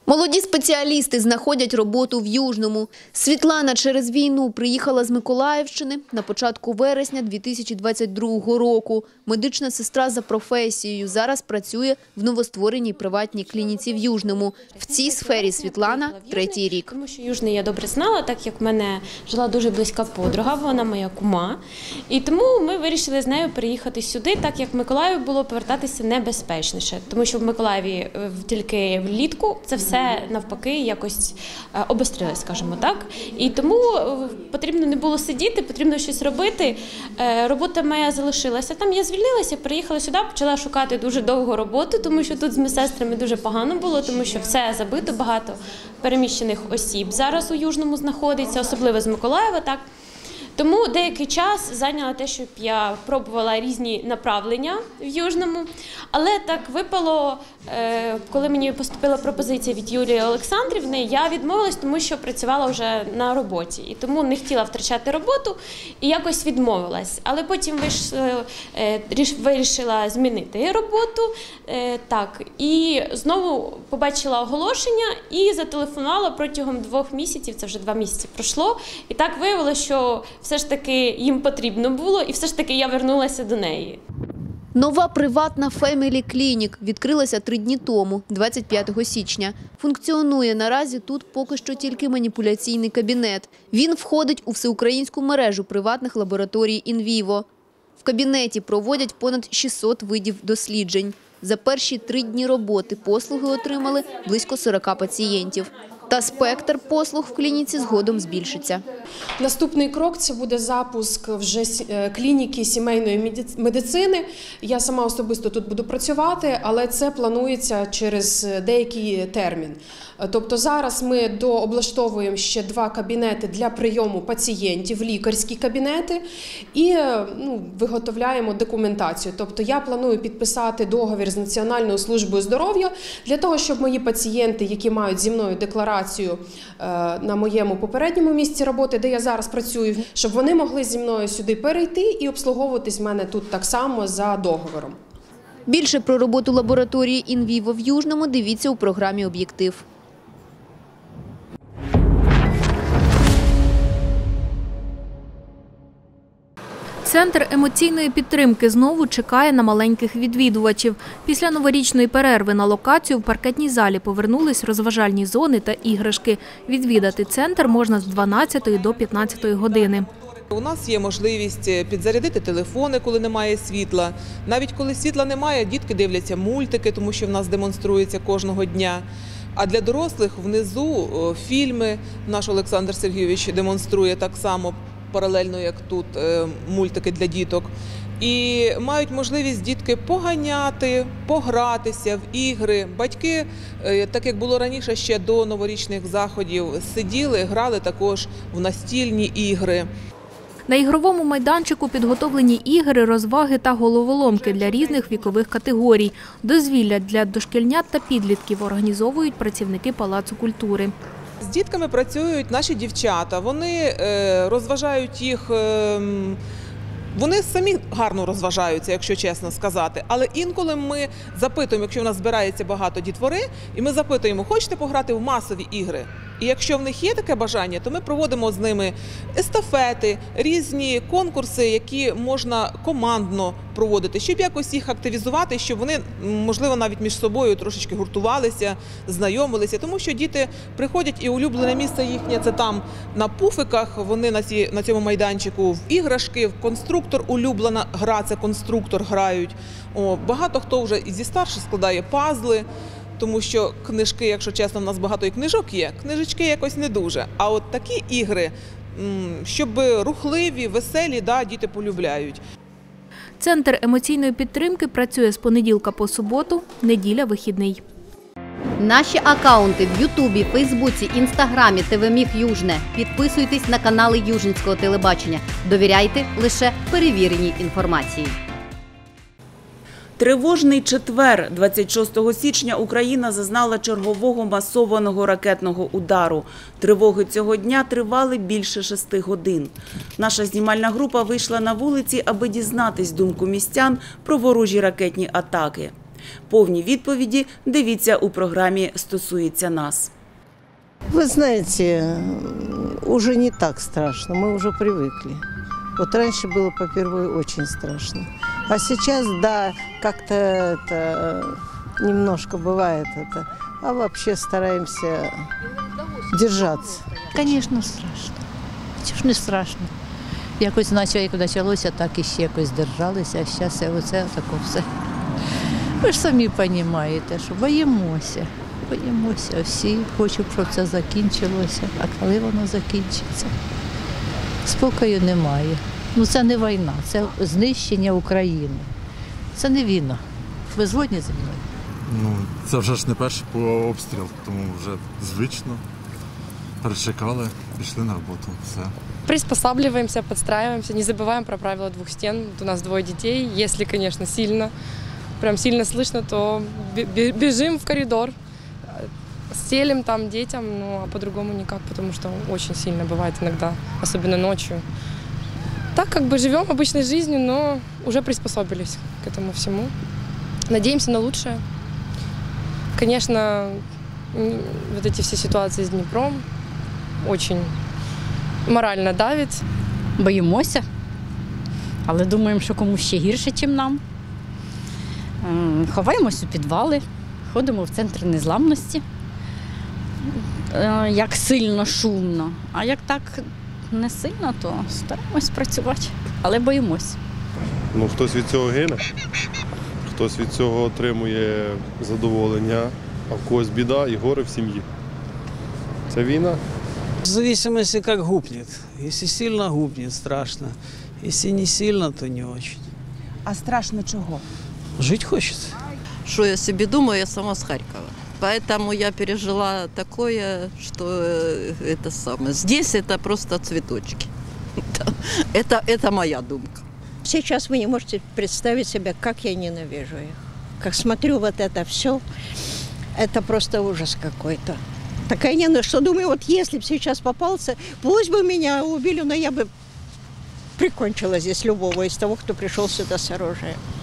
Молоді спеціалісти знаходять роботу в Южному. Світлана через війну приїхала з Миколаївщини на початку вересня 2022 року. Медична сестра за професією. Зараз працює в новоствореній приватній клініці в Южному. В цій сфері Світлана третій рік. Тому що Южний я добре знала, так як в мене жила дуже близька подруга, вона моя кума. І тому ми вирішили з нею переїхати сюди, так як в Миколаїв було повертатися небезпечніше. Тому що в Миколаєві тільки влітку це все навпаки якось обострилось, скажімо так. І тому потрібно не було сидіти, потрібно щось робити. Робота моя залишилася там, я звільнилася, приїхала сюди, почала шукати дуже довго роботу, тому що тут з медсестрами дуже погано було, тому що все забито, багато переміщених осіб зараз у Южному знаходиться, особливо з Миколаєва, так. Тому деякий час зайняла те, щоб я пробувала різні направлення в Южному. Але так випало, коли мені поступила пропозиція від Юлії Олександрівни, я відмовилась, тому що працювала вже на роботі. І тому не хотіла втрачати роботу і якось відмовилась. Але потім вирішила змінити роботу. Так, і знову побачила оголошення і зателефонувала протягом 2 місяців, це вже 2 місяці пройшло. І так виявилося, що все ж таки їм потрібно було, і все ж таки я вернулася до неї. Нова приватна Family Clinic відкрилася 3 дні тому, 25 січня. Функціонує наразі тут поки що тільки маніпуляційний кабінет. Він входить у всеукраїнську мережу приватних лабораторій «Інвіво». В кабінеті проводять понад 600 видів досліджень. За перші 3 дні роботи послуги отримали близько 40 пацієнтів. Та спектр послуг в клініці згодом збільшиться. Наступний крок – це буде запуск вже клініки сімейної медицини. Я сама особисто тут буду працювати, але це планується через деякий термін. Тобто зараз ми дооблаштовуємо ще 2 кабінети для прийому пацієнтів, лікарські кабінети, і виготовляємо документацію. Тобто я планую підписати договір з Національною службою здоров'я для того, щоб мої пацієнти, які мають зі мною декларацію на моєму попередньому місці роботи, де я зараз працюю, щоб вони могли зі мною сюди перейти і обслуговуватись в мене тут так само за договором. Більше про роботу лабораторії «Інвіво» в Южному дивіться у програмі «Об'єктив». Центр емоційної підтримки знову чекає на маленьких відвідувачів. Після новорічної перерви на локацію в паркетній залі повернулись розважальні зони та іграшки. Відвідати центр можна з 12 до 15 години. У нас є можливість підзарядити телефони, коли немає світла. Навіть коли світла немає, дітки дивляться мультики, тому що в нас демонструється кожного дня. А для дорослих внизу фільми наш Олександр Сергійович демонструє так само, паралельно, як тут, мультики для діток. І мають можливість дітки поганяти, погратися в ігри. Батьки, так як було раніше, ще до новорічних заходів, сиділи, грали також в настільні ігри. На ігровому майданчику підготовлені ігри, розваги та головоломки для різних вікових категорій. Дозвілля для дошкільнят та підлітків організовують працівники Палацу культури. З дітками працюють наші дівчата, вони розважають їх, вони самі гарно розважаються, якщо чесно сказати. Але інколи ми запитуємо, якщо в нас збирається багато дітвори, і ми запитуємо, хочете пограти в масові ігри? І якщо в них є таке бажання, то ми проводимо з ними естафети, різні конкурси, які можна командно проводити, щоб якось їх активізувати, щоб вони, можливо, навіть між собою трошечки гуртувалися, знайомилися. Тому що діти приходять і улюблене місце їхнє – це там на пуфиках, вони на цьому майданчику в іграшки, в конструктор, улюблена гра – це конструктор грають. Багато хто вже і зі старших складає пазли. Тому що книжки, якщо чесно, в нас багато і книжок є, книжечки якось не дуже. А от такі ігри, щоб рухливі, веселі, діти полюбляють. Центр емоційної підтримки працює з понеділка по суботу, неділя – вихідний. Наші акаунти в Ютубі, Фейсбуці, Інстаграмі, ТВ-Міг Южне. Підписуйтесь на канали Южинського телебачення. Довіряйте лише перевіреній інформації. Тривожний четвер, 26 січня, Україна зазнала чергового масованого ракетного удару. Тривоги цього дня тривали більше 6 годин. Наша знімальна група вийшла на вулиці, аби дізнатись думку містян про ворожі ракетні атаки. Повні відповіді дивіться у програмі «Стосується нас». Вы знаете, уже не так страшно, мы уже привыкли. Вот раньше было по первой очень страшно. А сейчас, да, как-то это немножко бывает это. А вообще стараемся держаться. Звісно, страшно. Чого ж не страшно? Якось наче як почалося, так і ще якось держалися, а зараз оце таке все. Ви ж самі розумієте, що боїмося. Боїмося всі, хочемо, щоб це закінчилося. А коли воно закінчиться? Спокою немає. Ну це не війна, це знищення України. Це не війна. Ви згодні зі мною? Ну, це вже ж не перший обстріл, тому вже звично. Перечекали, пішли на роботу, все. Приспосабливаемся, подстраиваемся, не забываем про правила двух стен. Вот у нас 2 детей. Если, конечно, прям сильно слышно, то бежим в коридор, стелим там детям, ну а по-другому никак, потому что очень сильно бывает иногда, особенно ночью. Так как бы живем обычной жизнью, но уже приспособились к этому всему. Надеемся на лучшее. Конечно, вот эти все ситуации с Днепром очень морально давить. Боїмося, але думаємо, що комусь ще гірше, ніж нам. Ховаємось у підвали, ходимо в центр незламності, як сильно, шумно. А як так не сильно, то стараємось працювати, але боїмось. Ну, хтось від цього гине, хтось від цього отримує задоволення, а в когось біда і горе в сім'ї. Це війна. В зависимости, как гупнет. Если сильно гупнет, страшно. Если не сильно, то не очень. А страшно чого? Жить хочется. Что я себе думаю, я сама с Харькова. Поэтому я пережила такое, что это самое. Здесь это просто цветочки. Это моя думка. Сейчас вы не можете представить себе, как я ненавижу их. Как смотрю вот это все, это просто ужас какой-то. Такая ненависть, что думаю, вот если бы сейчас попался, пусть бы меня убили, но я бы прикончила здесь любого из того, кто пришел сюда с оружием.